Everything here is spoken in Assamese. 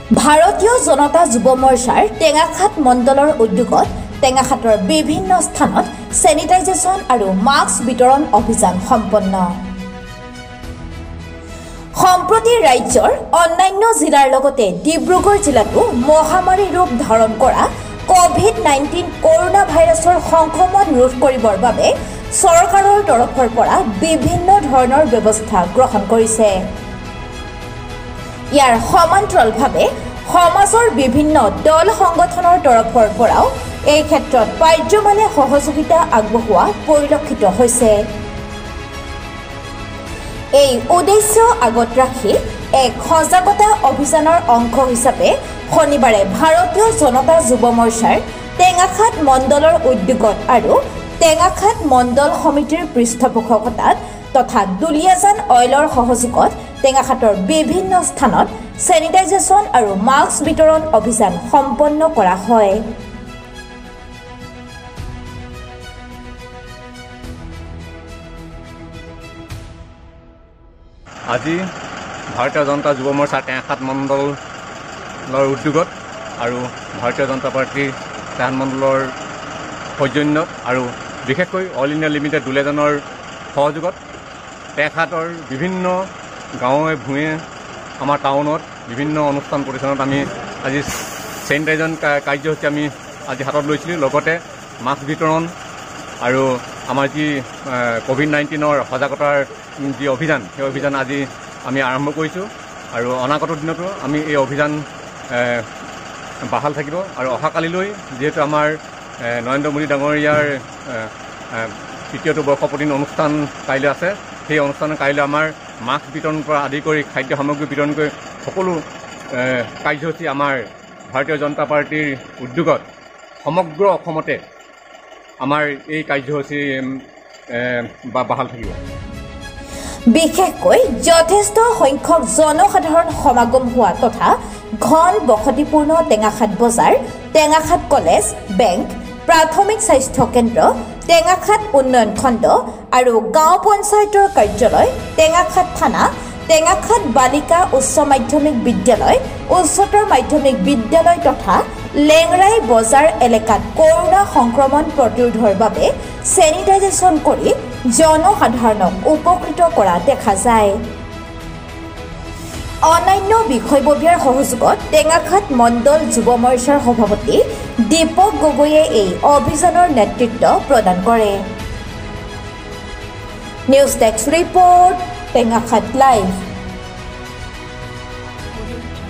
ভাৰতীয় জনতা যুৱ মৰ্চাৰ টেঙাখাট মণ্ডলৰ উদ্যোগত টেঙাখাটৰ বিভিন্ন স্থানত চেনিটাইজেশ্যন আৰু মাস্ক বিতৰণ অভিযান সম্পন্ন। সম্প্ৰতি ৰাজ্যৰ অন্যান্য জিলাৰ লগতে ডিব্ৰুগড় জিলাতো মহামাৰী ৰূপ ধাৰণ কৰা কোভিড-19 কৰোনা ভাইৰাছৰ সংক্ৰমণ ৰোধ কৰিবৰ বাবে চৰকাৰৰ তৰফৰ পৰা বিভিন্ন ধৰণৰ ব্যৱস্থা গ্ৰহণ কৰিছে। ইয়াৰ সমান্তৰালভাৱে সমাজৰ বিভিন্ন দল সংগঠনৰ তৰফৰ পৰাও এই ক্ষেত্ৰত পাৰ্যমানে সহযোগিতা আগবঢ়োৱা পৰিলক্ষিত হৈছে। এই উদ্দেশ্য আগত ৰাখি এক সজাগতা অভিযানৰ অংশ হিচাপে শনিবাৰে ভাৰতীয় জনতা যুৱ মৰ্চাৰ টেঙাখাট মণ্ডলৰ উদ্যোগত আৰু টেঙাখাট মণ্ডল সমিতিৰ পৃষ্ঠপোষকতাত তথা দুলীয়াজান অইলৰ সহযোগত টেঙাখাটৰ বিভিন্ন স্থানত চেনিটাইজেশ্যন আৰু মাস্ক বিতৰণ অভিযান সম্পন্ন কৰা হয়। আজি ভাৰতীয় জনতা যুৱ মৰ্চা টেঙাখাট মণ্ডলৰ উদ্যোগত আৰু ভাৰতীয় জনতা পাৰ্টীৰ টেঙাখাট মণ্ডলৰ সৌজন্যত আৰু বিশেষকৈ অল ইণ্ডিয়া লিমিটেড দুলীয়াজানৰ সহযোগত টেঙাখাটৰ বিভিন্ন গাঁৱে ভূঞে আমাৰ টাউনত বিভিন্ন অনুষ্ঠান প্ৰতিষ্ঠানত আমি আজি চেনিটাইজেশ্যন কাৰ্যসূচী আমি আজি হাতত লৈছিলোঁ। লগতে মাস্ক বিতৰণ আৰু আমাৰ যি কোভিড-19ৰ সজাগতাৰ যি অভিযান সেই অভিযান আজি আমি আৰম্ভ কৰিছোঁ আৰু অনাগত দিনতো আমি এই অভিযান বাহাল থাকিব। আৰু অহাকালিলৈ যিহেতু আমাৰ নৰেন্দ্ৰ মোদী ডাঙৰীয়াৰ তৃতীয়টো বৰ্ষপূৰ্তি অনুষ্ঠান কাইলৈ আছে, সেই অনুষ্ঠানত কাইলৈ আমাৰ মাস্ক বিতৰণ পৰা আদি কৰি খাদ্য সামগ্ৰী বিতৰণ কৰি সকলো কাৰ্যসূচী আমাৰ ভাৰতীয় জনতা পাৰ্টীৰ উদ্যোগত সমগ্ৰ অসমতে আমাৰ এই কাৰ্যসূচী বাহাল থাকিব। বিশেষকৈ যথেষ্ট সংখ্যক জনসাধাৰণ সমাগম হোৱা তথা ঘন বসতিপূৰ্ণ টেঙাখাট বজাৰ, টেঙাখাট কলেজ, বেংক, প্ৰাথমিক স্বাস্থ্য কেন্দ্ৰ, টেঙাখাট উন্নয়ন খণ্ড আৰু গাঁও পঞ্চায়তৰ কাৰ্যালয়, টেঙাখাট থানা, টেঙাখাট বালিকা উচ্চ মাধ্যমিক বিদ্যালয়, উচ্চতৰ মাধ্যমিক বিদ্যালয় তথা লেংৰাই বজাৰ এলেকাত কৰোনা সংক্ৰমণ প্ৰতিৰোধৰ বাবে চেনিটাইজেশ্যন কৰি জনসাধাৰণক উপকৃত কৰা দেখা যায়। অন্যান্য বিষয়ববীয়াৰ সহযোগত টেঙাখাট মণ্ডল যুৱ মৰ্চাৰ সভাপতি দীপক গগৈয়ে এই অভিযানৰ নেতৃত্ব প্ৰদান কৰে। News desk report, Tengakhat live.